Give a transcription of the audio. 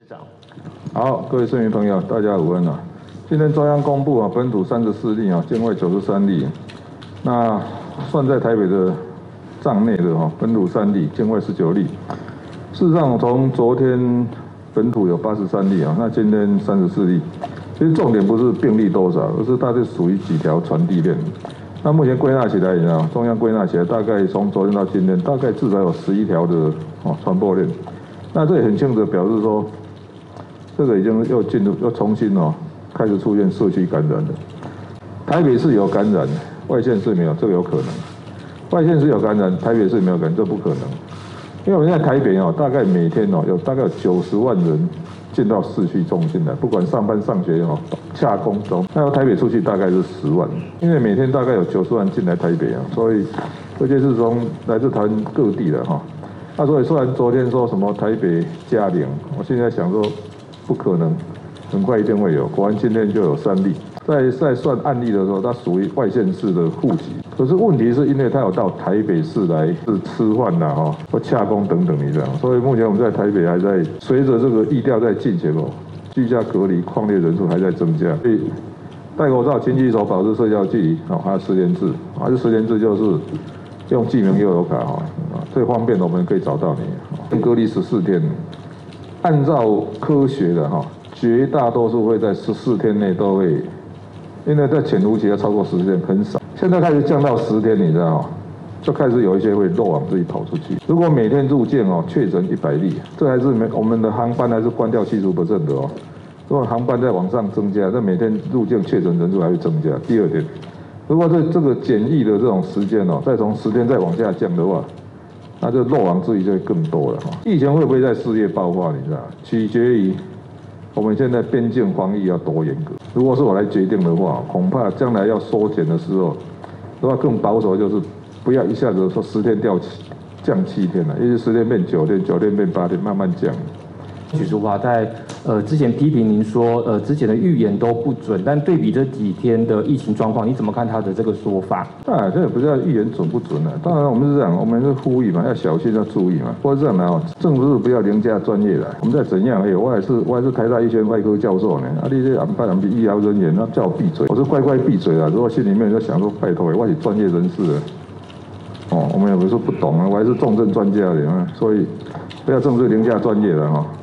好，各位市民朋友，大家午安啊！今天中央公布本土34例境外93例。那算在台北的账内的本土3例，境外19例。事实上，从昨天本土有83例那今天34例。其实重点不是病例多少，而是它是属于几条传递链。那目前归纳起来，中央归纳起来，大概从昨天到今天，大概至少有11条的传播链。那这也很清楚的表示说，这个已经又重新开始出现社区感染了。台北市有感染，外县市没有，这个有可能。外县市有感染，台北市没有感染，这不可能。因为我们在台北大概每天有大概有90万人进到市区中心来，不管上班上学洽公中，那由台北出去大概是10万。因为每天大概有90万进来台北所以而且是从来自台湾各地的那所以虽然昨天说什么台北加0，我现在想说不可能，很快一定会有。果然今天就有3例。在算案例的时候，它属于外县市的户籍。可是问题是因为他有到台北市来是吃饭啦或洽公等等这样，所以目前我们在台北还在随着这个疫调在进行居家隔离匡列人数还在增加。所以戴口罩、勤洗手、保持社交距离还有实联制，这实联制就是用记名悠游卡最方便的我们可以找到你。隔离14天，按照科学的绝大多数会在14天内都会。因为在潜伏期要超过10天很少，现在开始降到10天，你知道就开始有一些会漏网自己跑出去。如果每天入境确诊100例，这还是我们的航班还是关掉70%的如果航班在往上增加，那每天入境确诊人数还会增加。第二点，如果这个检疫的这种时间再从10天再往下降的话，那这漏网之鱼就会更多了疫情会不会在4月爆发？你知道，取决于我们现在边境防疫要多严格。如果是我来决定的话，恐怕将来要缩减的时候，的话更保守就是不要一下子说10天降7天了，也许10天变9天，9天变8天，慢慢降。 许淑华在之前批评您说之前的预言都不准，但对比这几天的疫情状况，你怎么看他的这个说法？ 这也不叫预言准不准当然我们是这样，我们是呼吁要小心要注意不过这样政府是不要凌驾专业的。我们在怎样我还是台大医学院外科教授呢你这俺们医疗人员叫我闭嘴，我是乖乖闭嘴如果心里面就想说拜托我是专业人士我们也不是不懂我还是重症专家的所以不要政治凌驾专业的